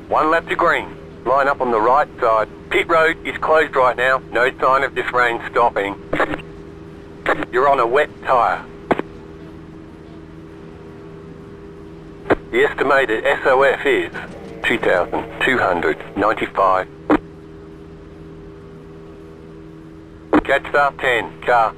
1 lap to green. Line up on the right side. Pit road is closed right now. No sign of this rain stopping. You're on a wet tyre. The estimated SOF is 2,295. Jetstar 10, car.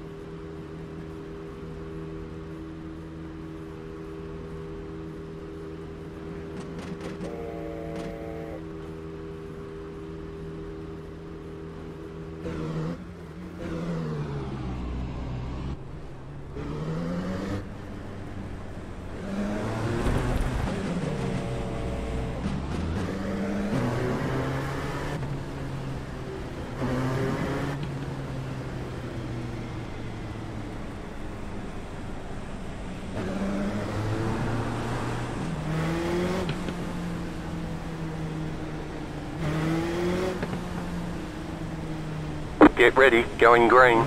Get ready, going green.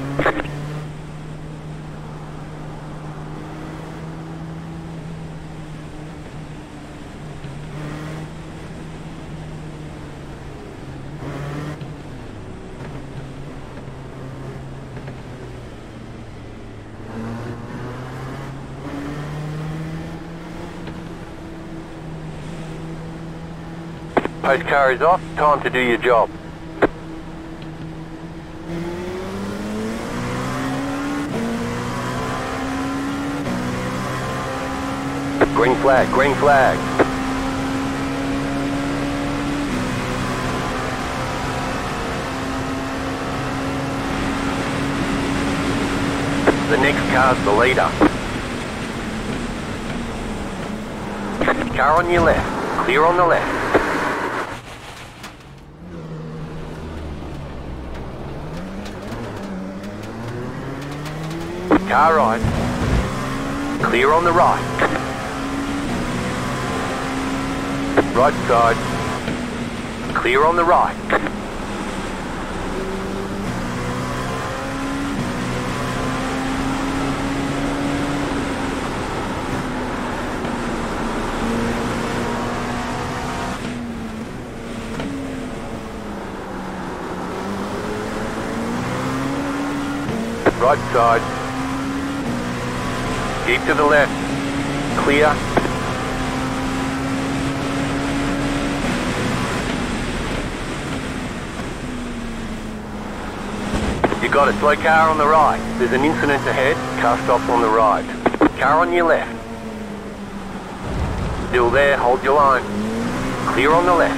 Post car is off, time to do your job. Green flag, green flag. The next car's the leader. Car on your left, clear on the left. Car right, clear on the right. Right side, clear on the right. Right side, keep to the left, clear. You got a slow car on the right. There's an incident ahead. Car stops on the right. Car on your left. Still there, hold your line. Clear on the left.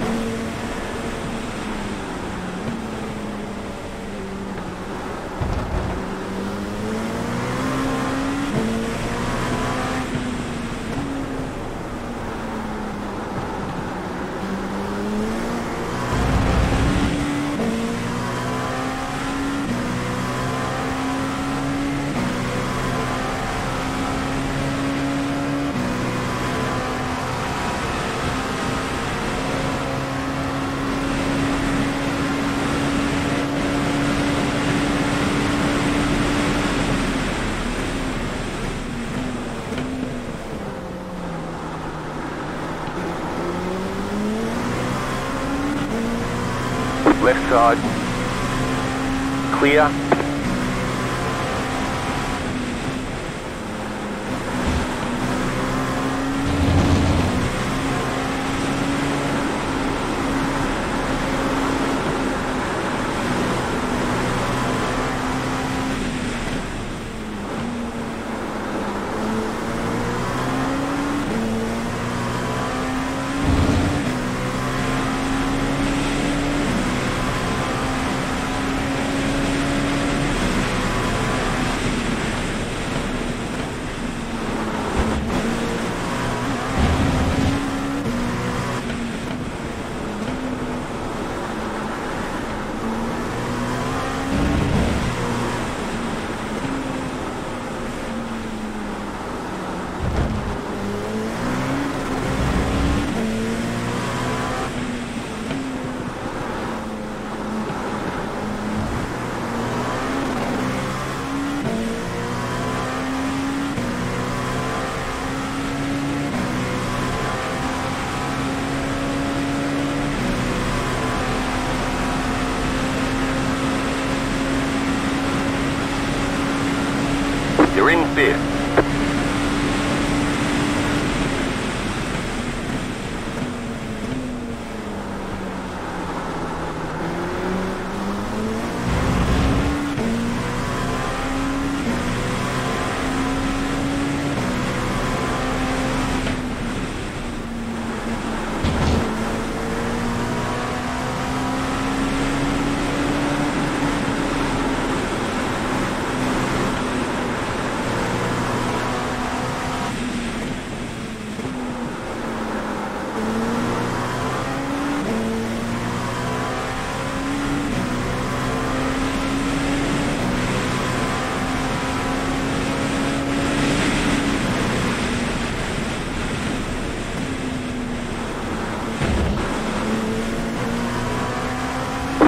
Left side, clear.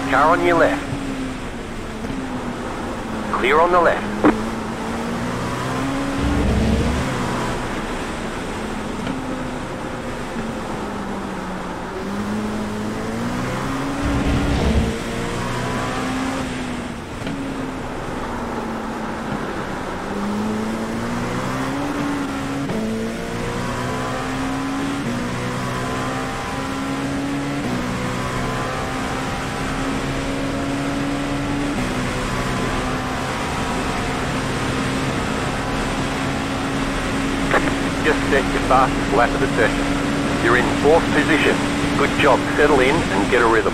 Car on your left. Clear on the left. Just set your fastest lap of the session. You're in 4th position. Good job. Settle in and get a rhythm.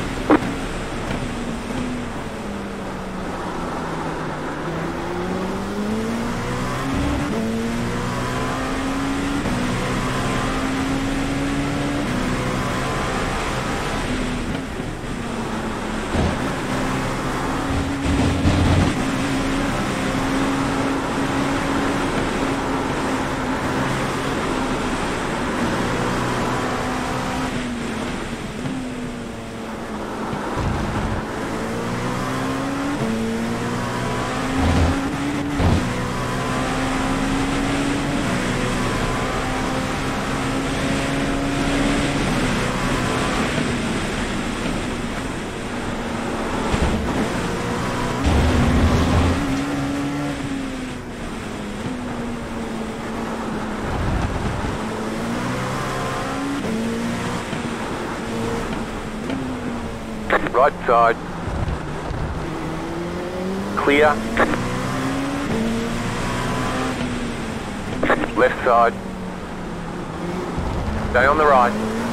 Right side. Clear. Left side. Stay on the right.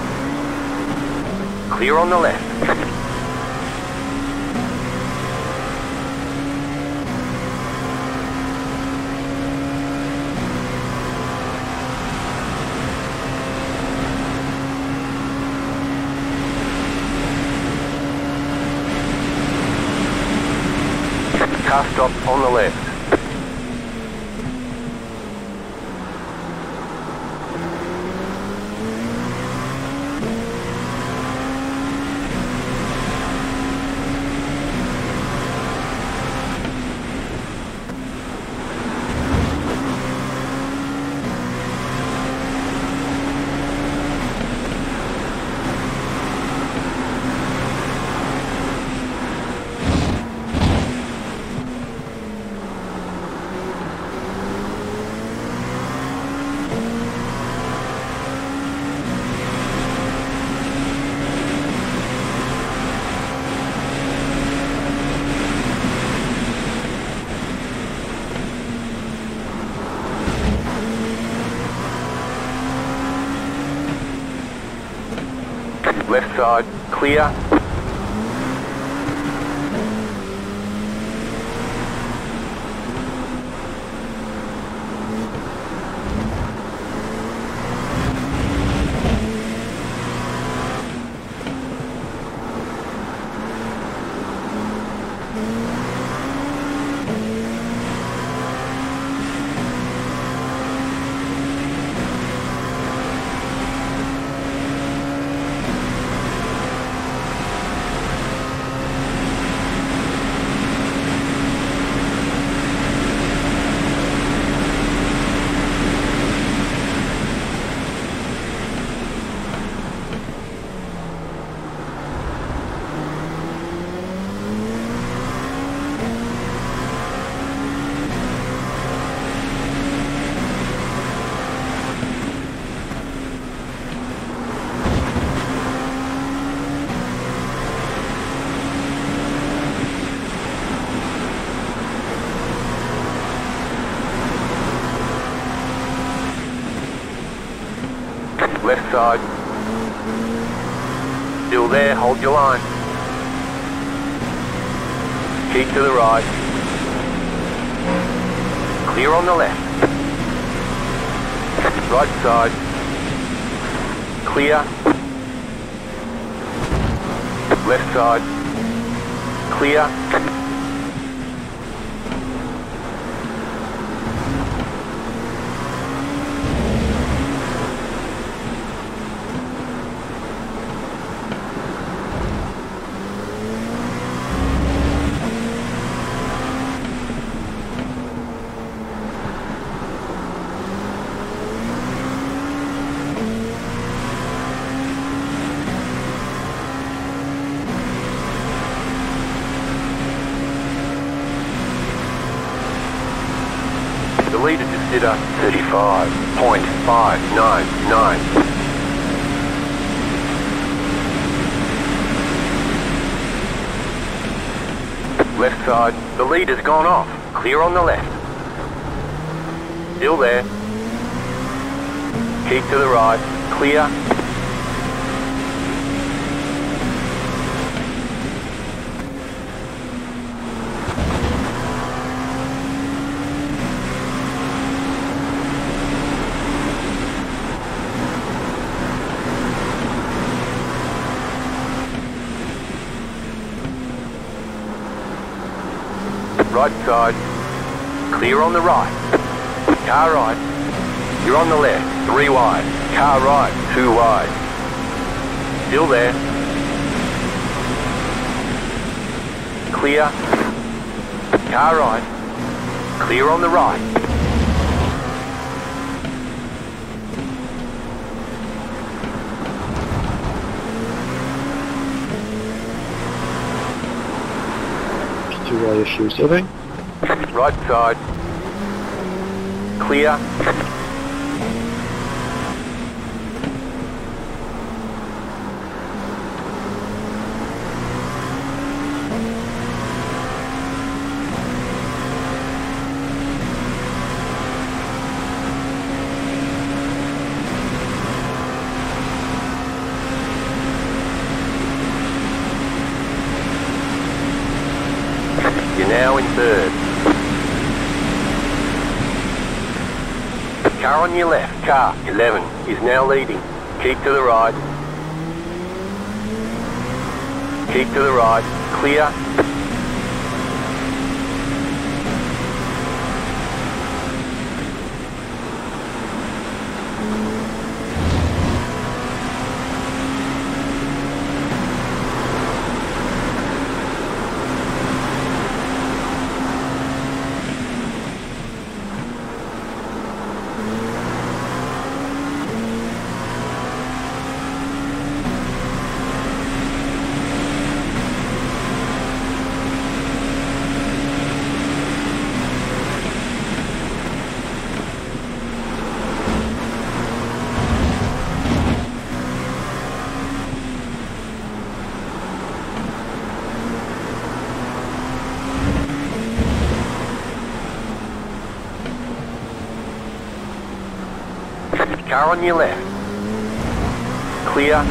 Clear on the left. Car stop on the left. Left side, clear. Left side. Still there, hold your line. Keep to the right. Clear on the left. Right side. Clear. Left side. Clear. consider 35.599. Left side, the lead has gone off. Clear on the left. Still there. Keep to the right. Clear. Right side. Clear on the right. Car right. You're on the left. 3 wide. Car right. 2 wide. Still there. Clear. Car right. Clear on the right. Two-way issues, I think. Right side. Clear. You're now in third. Car on your left, car 11, is now leading. Keep to the right. Keep to the right. Clear. Car on your left. Clear.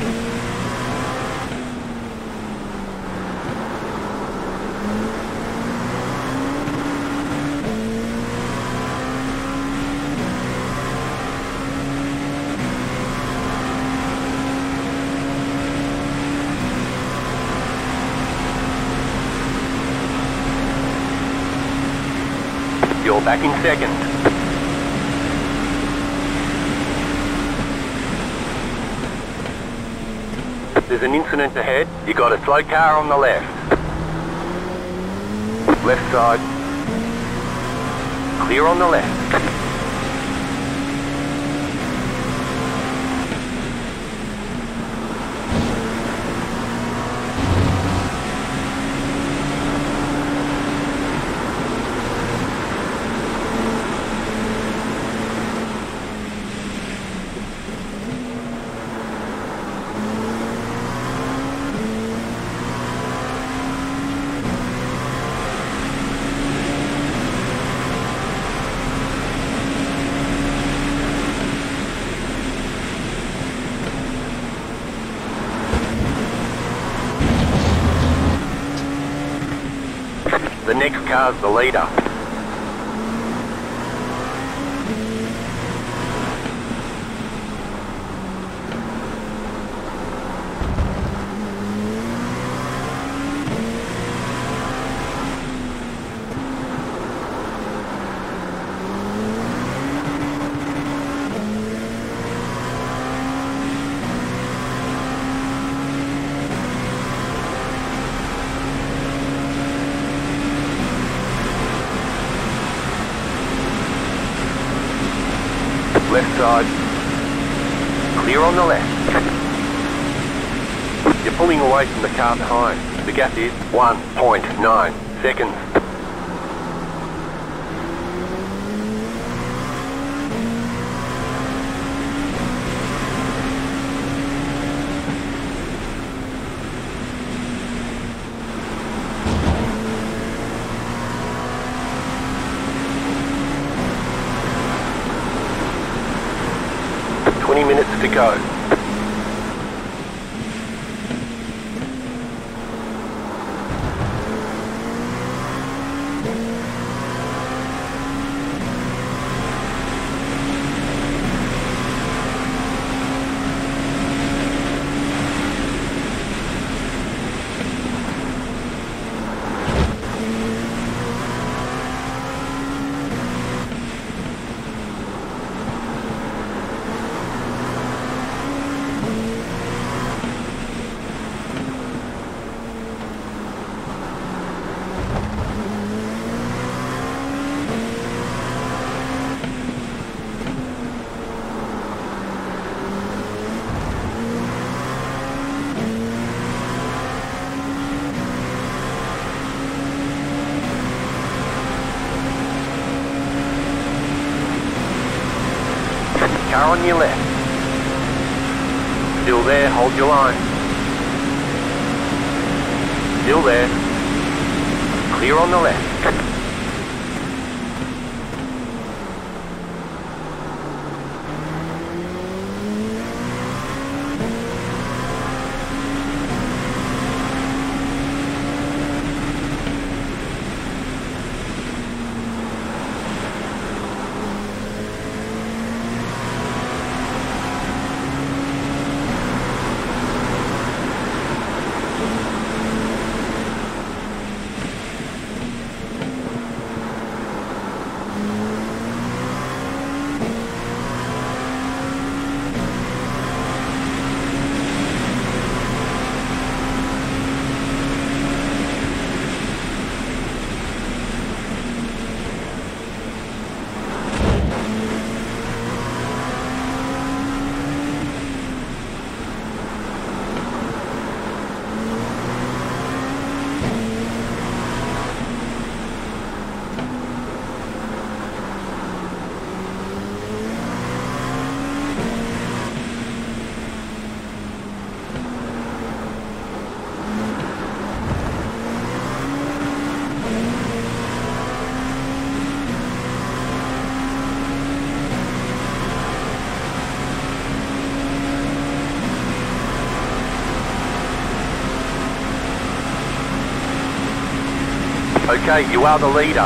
You're back in second. There's an incident ahead. You got a slow car on the left. Left side. Clear on the left. The next car's the leader. Left side. Clear on the left. You're pulling away from the car behind. The gap is 1.9 seconds. 20 minutes to go. Car on your left. Still there, hold your line. Still there. Clear on the left. Okay, you are the leader.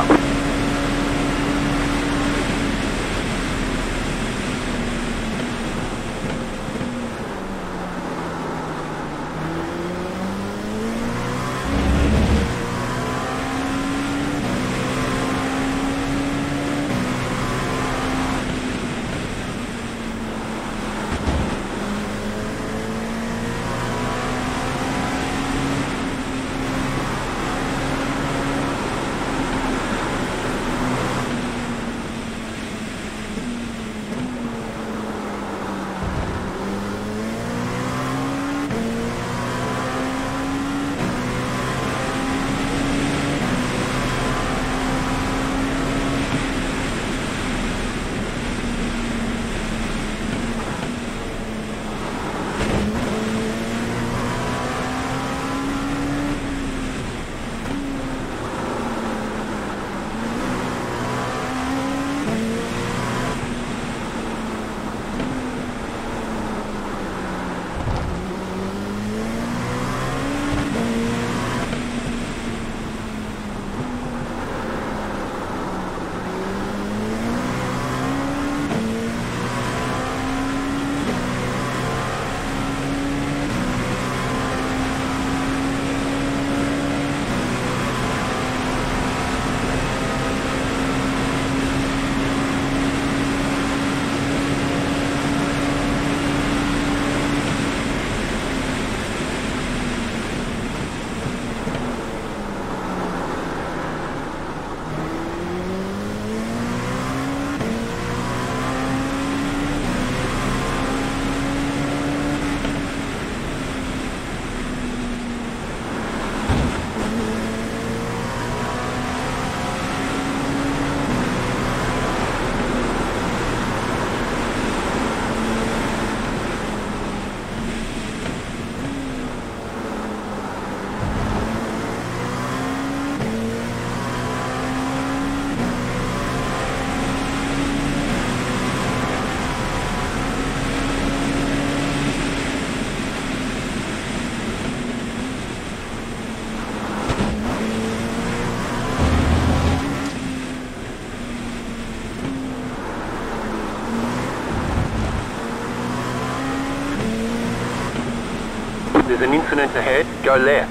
There's an incident ahead. Go left.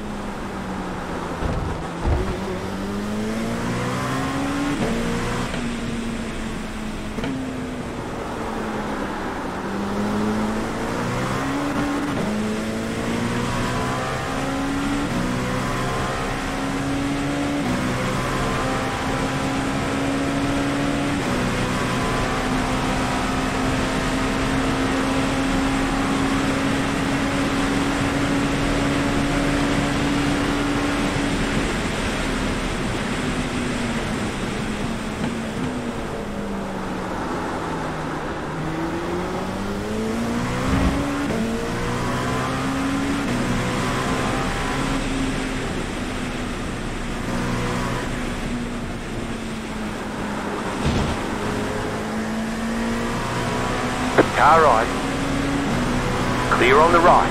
Car right. Clear on the right.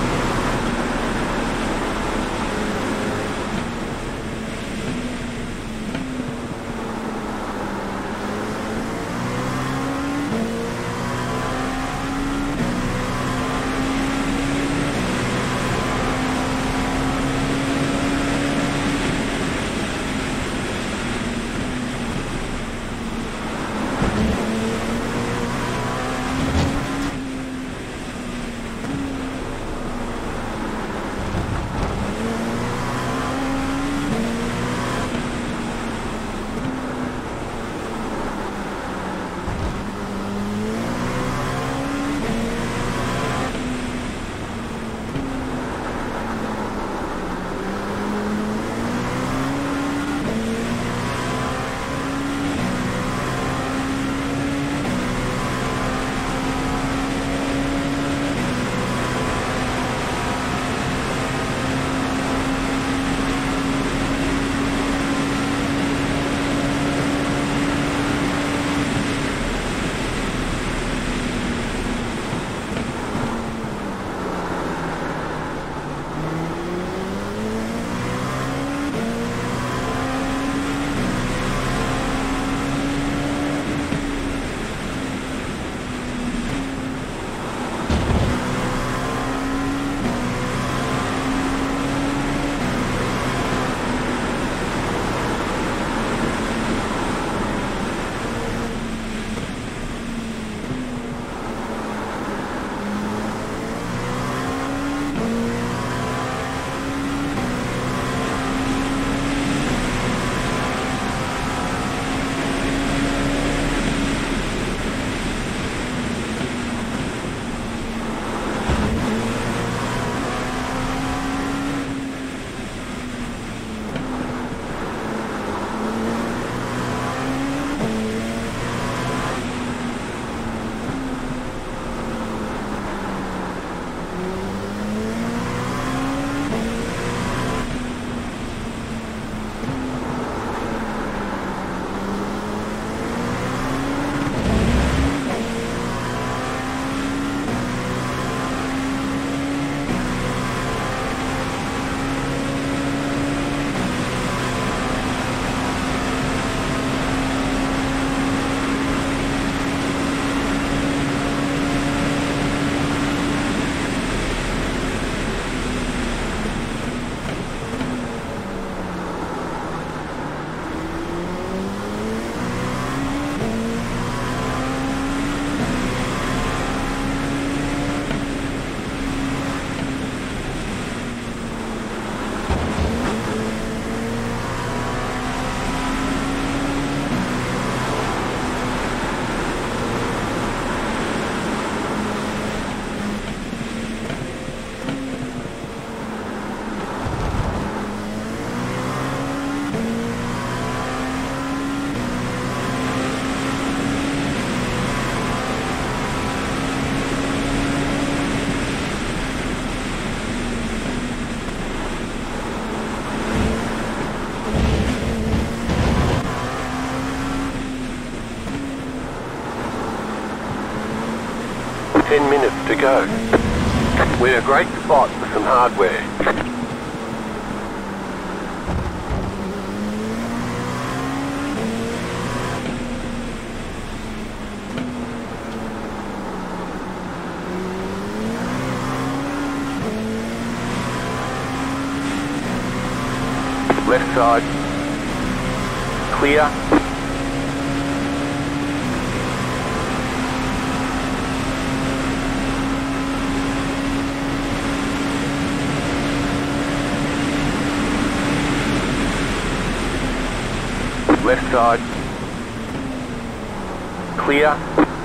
To go. We're in a great spot for some hardware. Left side. Clear. Left side. Clear.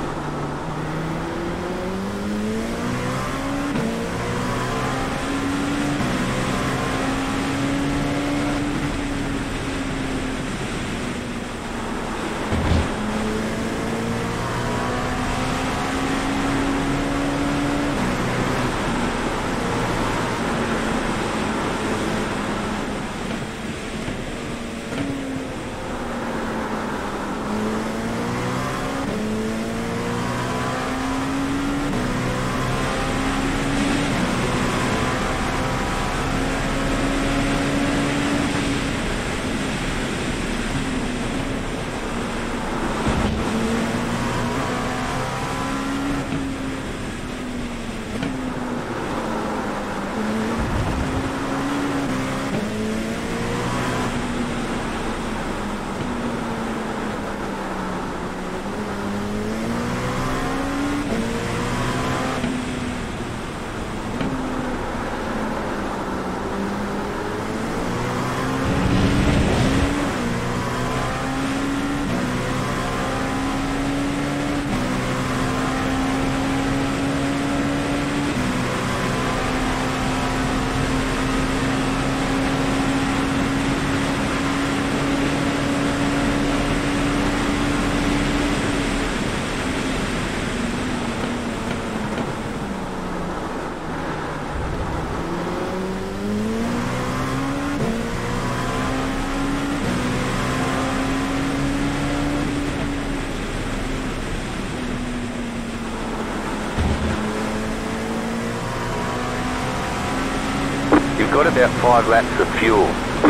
You've got about 5 laps of fuel.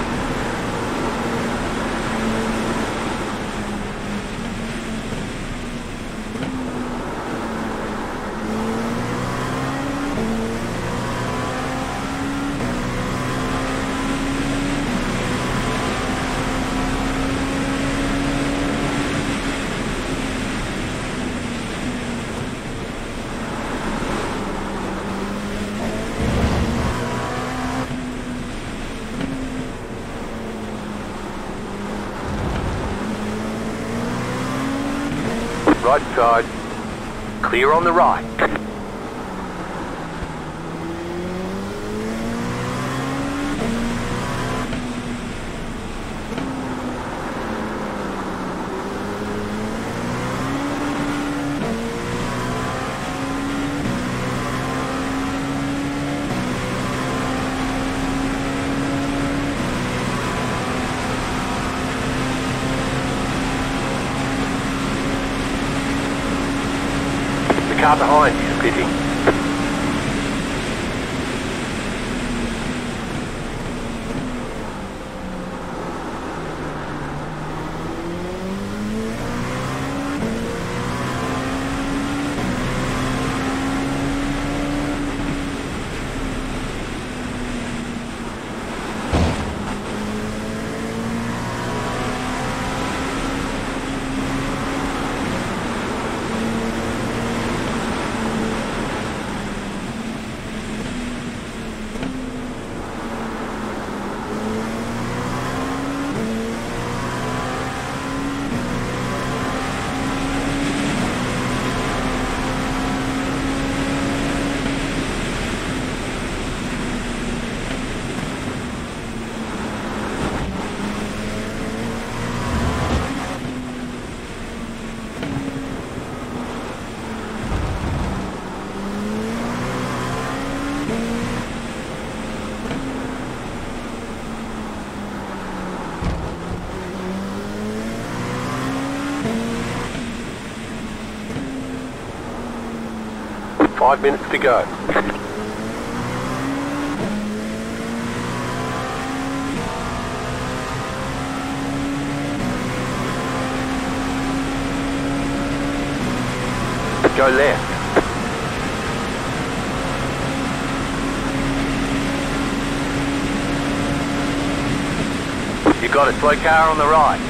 Right side. Clear on the right. The car behind is pitting. Five minutes to go. Go left. got a slow car on the right.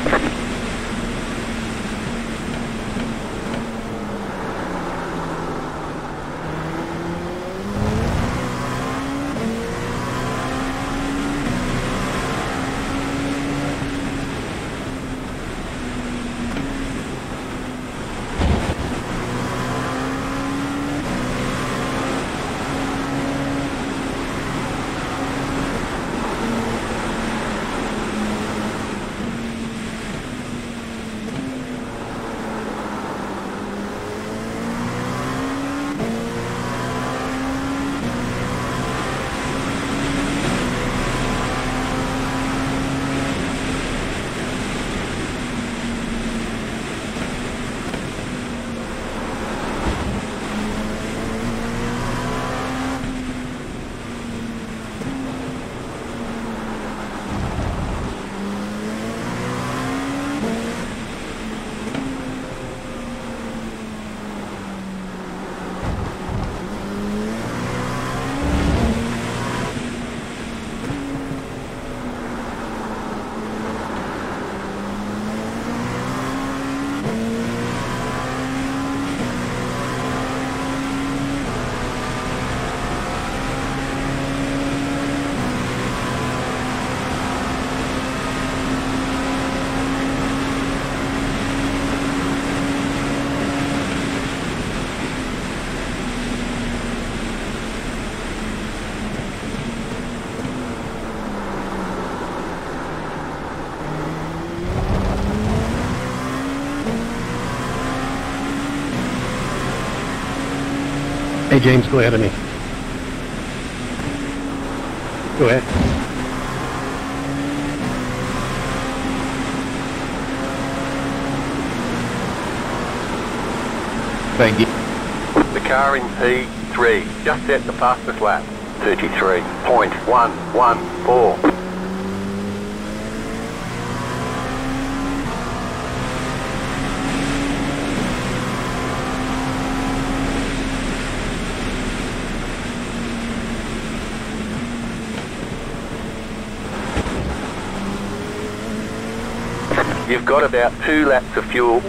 Hey James, go ahead of me. Go ahead. Thank you. The car in P3 just set the fastest lap. 33.114. You've got about 2 laps of fuel.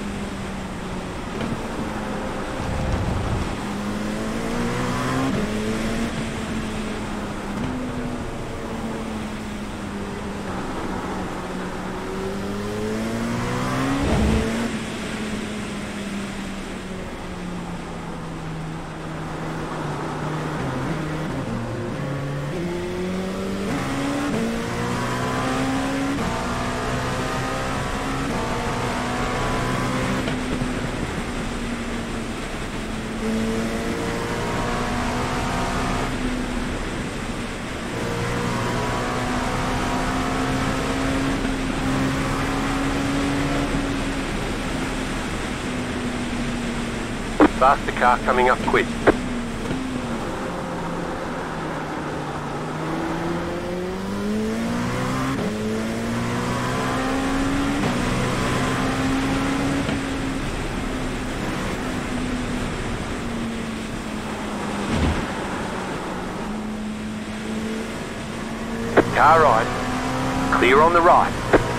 Faster car coming up quick. Car right, clear on the right.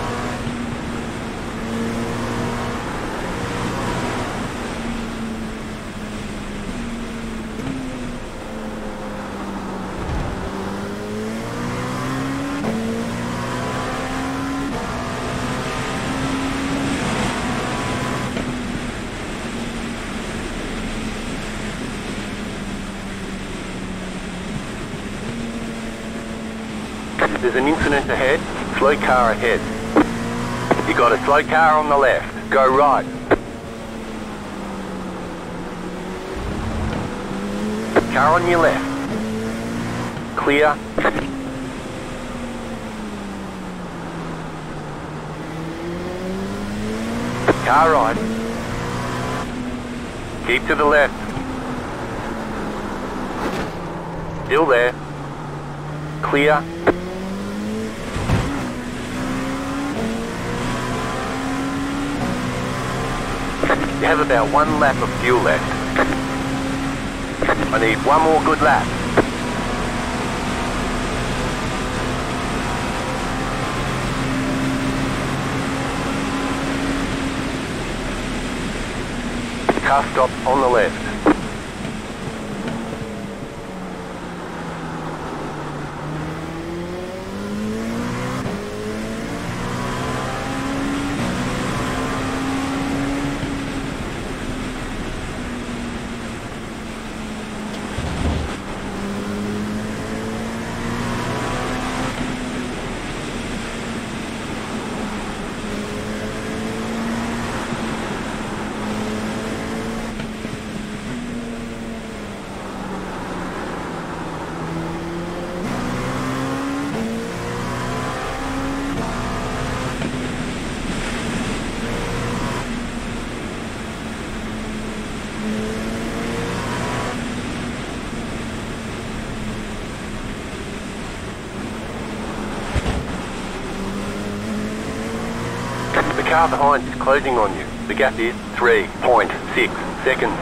There's an incident ahead, slow car ahead. You got a slow car on the left, go right. Car on your left. Clear. Car right. Keep to the left. Still there. Clear. You have about 1 lap of fuel left. I need 1 more good lap. Car stop on the left. The car behind is closing on you. The gap is 3.6 seconds.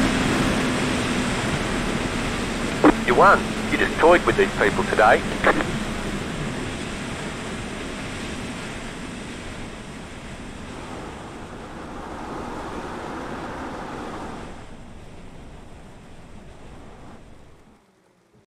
You won. You just toyed with these people today.